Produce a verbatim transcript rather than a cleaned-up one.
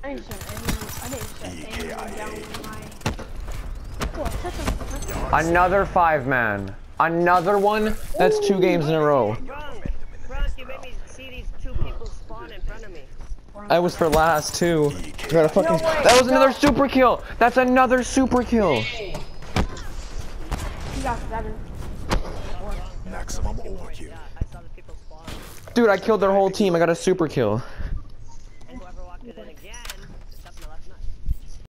I didn't shut anyone. I didn't shut anyone down with my. Oh, such a. Another five man. Another one? That's two games in a row. Frank, Frank, you made me see these two people spawn in front of me. I was for last too. Got a fucking. No way, that was no. another super kill. That's another super kill. You got seven. Maximum overkill. Yeah, I saw the people spawn. Dude, I killed their whole team. I got a super kill.